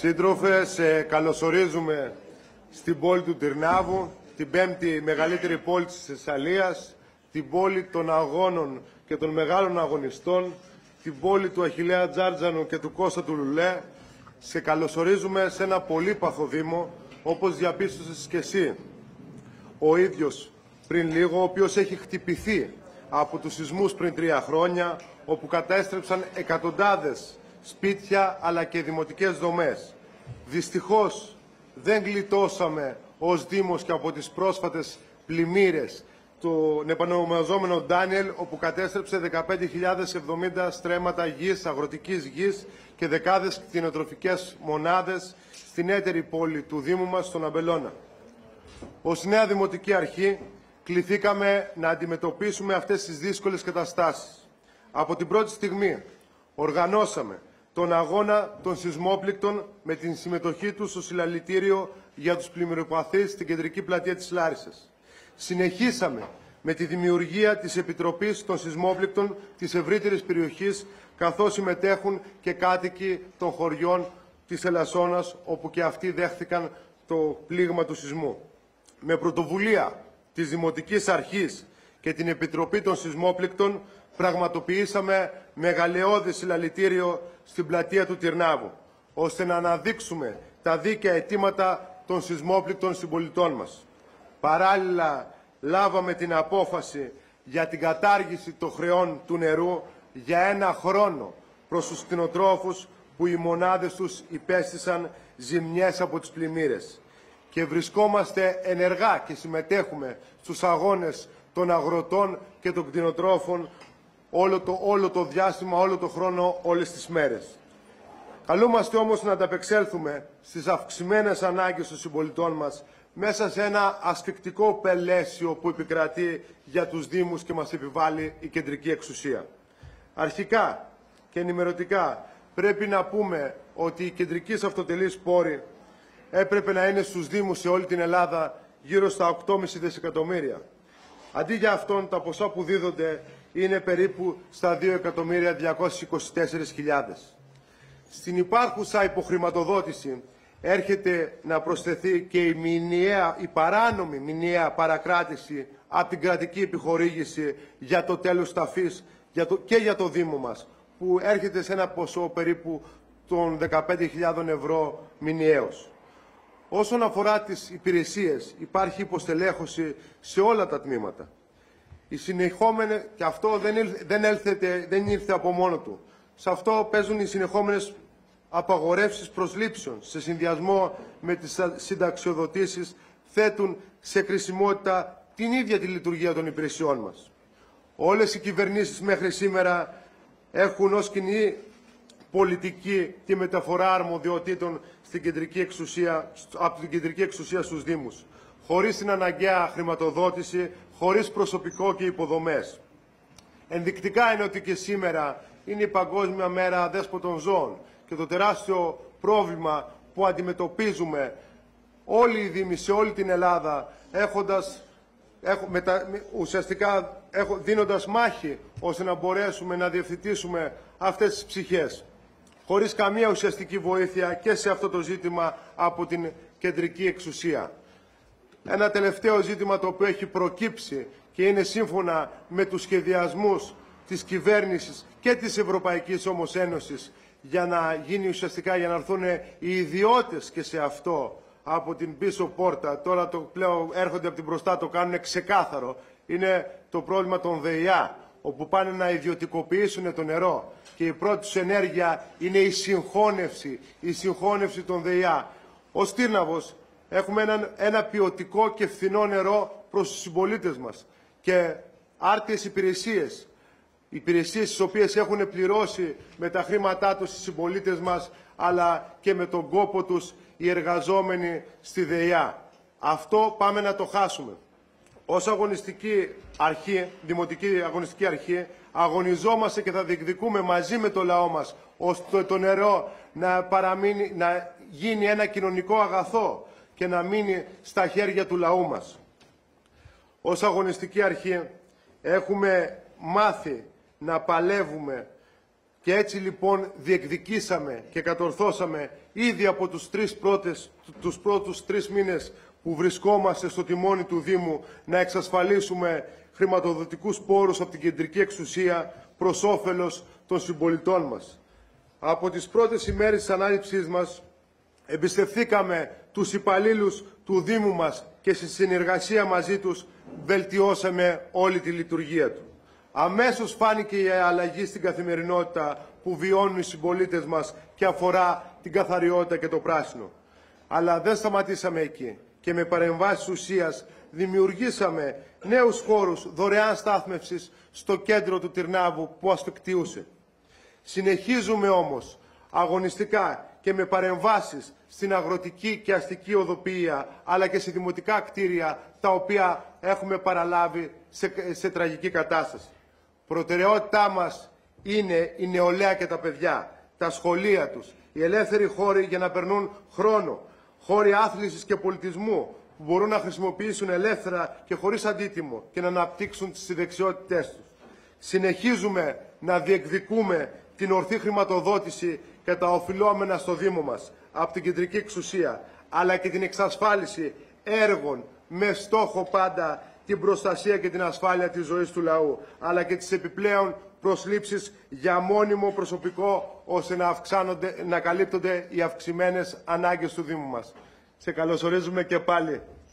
Σύντροφε, σε καλωσορίζουμε στην πόλη του Τυρνάβου, την πέμπτη μεγαλύτερη πόλη της Θεσσαλίας, την πόλη των αγώνων και των μεγάλων αγωνιστών, την πόλη του Αχιλλέα Τζάρτζανου και του Κώστα του Λουλέ. Σε καλωσορίζουμε σε ένα πολύπαθο δήμο, όπως διαπίστωσες και εσύ ο ίδιος πριν λίγο, ο οποίος έχει χτυπηθεί από τους σεισμούς πριν 3 χρόνια, όπου κατέστρεψαν εκατοντάδες σπίτια αλλά και δημοτικές δομές. Δυστυχώς δεν γλιτώσαμε ως Δήμος και από τις πρόσφατες πλημμύρες τον επανομαζόμενο Ντάνιελ, όπου κατέστρεψε 15.070 στρέμματα γης, αγροτικής γης και δεκάδες κτηνοτροφικές μονάδες στην έτερη πόλη του Δήμου μας, στον Αμπελώνα. Ως νέα Δημοτική Αρχή κληθήκαμε να αντιμετωπίσουμε αυτές τις δύσκολες καταστάσεις. Από την πρώτη στιγμή οργανώσαμε τον αγώνα των σεισμόπληκτων με την συμμετοχή τους στο συλλαλητήριο για τους πλημμυροπαθείς στην κεντρική πλατεία της Λάρισσας. Συνεχίσαμε με τη δημιουργία της Επιτροπής των Σεισμόπληκτων της ευρύτερης περιοχής, καθώς συμμετέχουν και κάτοικοι των χωριών της Ελασσόνας, όπου και αυτοί δέχθηκαν το πλήγμα του σεισμού. Με πρωτοβουλία της Δημοτικής Αρχής και την Επιτροπή των Σεισμόπληκτων πραγματοποιήσαμε μεγαλειώδη συλλαλητήριο στην πλατεία του Τυρνάβου, ώστε να αναδείξουμε τα δίκαια αιτήματα των σεισμόπληκτων συμπολιτών μας. Παράλληλα, λάβαμε την απόφαση για την κατάργηση των χρεών του νερού για 1 χρόνο προς τους κτηνοτρόφους που οι μονάδες τους υπέστησαν ζημιές από τις πλημμύρες. Και βρισκόμαστε ενεργά και συμμετέχουμε στους αγώνες των αγροτών και των κτηνοτρόφων όλο το διάστημα, όλο το χρόνο, όλες τις μέρες. Καλούμαστε όμως να ανταπεξέλθουμε στις αυξημένες ανάγκες των συμπολιτών μας μέσα σε ένα ασφικτικό πελαίσιο που επικρατεί για τους Δήμους και μας επιβάλλει η κεντρική εξουσία. Αρχικά και ενημερωτικά πρέπει να πούμε ότι οι κεντρικοί αυτοτελείς πόροι έπρεπε να είναι στους Δήμους σε όλη την Ελλάδα γύρω στα 8,5 δισεκατομμύρια. Αντί για αυτόν, τα ποσά που δίδονται είναι περίπου στα 2.224.000. Στην υπάρχουσα υποχρηματοδότηση έρχεται να προσθεθεί και η παράνομη μηνιαία παρακράτηση από την κρατική επιχορήγηση για το τέλος ταφής και για το Δήμο μας, που έρχεται σε ένα ποσό περίπου των 15.000 ευρώ μηνιαίως. Όσον αφορά τις υπηρεσίες, υπάρχει υποστελέχωση σε όλα τα τμήματα. Και αυτό δεν ήρθε από μόνο του. Σε αυτό παίζουν οι συνεχόμενες απαγορεύσεις προσλήψεων, σε συνδυασμό με τις συνταξιοδοτήσεις, θέτουν σε κρισιμότητα την ίδια τη λειτουργία των υπηρεσιών μας. Όλες οι κυβερνήσεις μέχρι σήμερα έχουν ως κοινή πολιτική τη μεταφορά αρμοδιοτήτων από την κεντρική εξουσία στους Δήμους, χωρίς την αναγκαία χρηματοδότηση, χωρίς προσωπικό και υποδομές. Ενδεικτικά είναι ότι και σήμερα είναι η Παγκόσμια Μέρα Αδέσποτων Ζώων και το τεράστιο πρόβλημα που αντιμετωπίζουμε όλοι οι Δήμοι σε όλη την Ελλάδα, δίνοντας μάχη ώστε να μπορέσουμε να διευθετήσουμε αυτές τις ψυχές, χωρίς καμία ουσιαστική βοήθεια και σε αυτό το ζήτημα από την κεντρική εξουσία. Ένα τελευταίο ζήτημα το οποίο έχει προκύψει και είναι σύμφωνα με τους σχεδιασμούς της κυβέρνησης και της Ευρωπαϊκής όμως Ένωσης, για να γίνει ουσιαστικά, για να έρθουν οι ιδιώτες και σε αυτό από την πίσω πόρτα. Τώρα το πλέον έρχονται από την μπροστά, το κάνουν ξεκάθαρο. Είναι το πρόβλημα των ΔΕΙΑ, όπου πάνε να ιδιωτικοποιήσουν το νερό και η πρώτη τους ενέργεια είναι η συγχώνευση των ΔΕΙΑ. Ως Τύρναβος έχουμε ένα ποιοτικό και φθηνό νερό προς τους συμπολίτες μας και άρτιες υπηρεσίες. Υπηρεσίες τις οποίες έχουν πληρώσει με τα χρήματά τους οι συμπολίτες μας, αλλά και με τον κόπο τους οι εργαζόμενοι στη ΔΕΙΑ. Αυτό πάμε να το χάσουμε. Ως Δημοτική Αγωνιστική Αρχή, αγωνιζόμαστε και θα διεκδικούμε μαζί με το λαό μας, ώστε το νερό να γίνει ένα κοινωνικό αγαθό και να μείνει στα χέρια του λαού μας. Ως Αγωνιστική Αρχή έχουμε μάθει να παλεύουμε Και έτσι λοιπόν διεκδικήσαμε και κατορθώσαμε ήδη από τους πρώτους 3 μήνες που βρισκόμαστε στο τιμόνι του Δήμου να εξασφαλίσουμε χρηματοδοτικούς πόρους από την κεντρική εξουσία προς όφελος των συμπολιτών μας. Από τις πρώτες ημέρες της ανάληψής μας εμπιστευθήκαμε τους υπαλλήλους του Δήμου μας και στη συνεργασία μαζί τους βελτιώσαμε όλη τη λειτουργία του. Αμέσως φάνηκε η αλλαγή στην καθημερινότητα που βιώνουν οι συμπολίτες μας και αφορά την καθαριότητα και το πράσινο. Αλλά δεν σταματήσαμε εκεί και με παρεμβάσεις ουσίας δημιουργήσαμε νέους χώρους δωρεάν στάθμευσης στο κέντρο του Τυρνάβου που ασφικτιούσε. Συνεχίζουμε όμως αγωνιστικά και με παρεμβάσεις στην αγροτική και αστική οδοποιία αλλά και σε δημοτικά κτίρια τα οποία έχουμε παραλάβει σε τραγική κατάσταση. Προτεραιότητά μας είναι η νεολαία και τα παιδιά, τα σχολεία τους, οι ελεύθεροι χώροι για να περνούν χρόνο, χώροι άθλησης και πολιτισμού που μπορούν να χρησιμοποιήσουν ελεύθερα και χωρίς αντίτιμο και να αναπτύξουν τις δεξιότητές τους. Συνεχίζουμε να διεκδικούμε την ορθή χρηματοδότηση και τα οφειλόμενα στο Δήμο μας από την κεντρική εξουσία, αλλά και την εξασφάλιση έργων με στόχο πάντα την προστασία και την ασφάλεια της ζωής του λαού, αλλά και τις επιπλέον προσλήψεις για μόνιμο προσωπικό, ώστε να καλύπτονται οι αυξημένες ανάγκες του Δήμου μας. Σε καλωσορίζουμε και πάλι.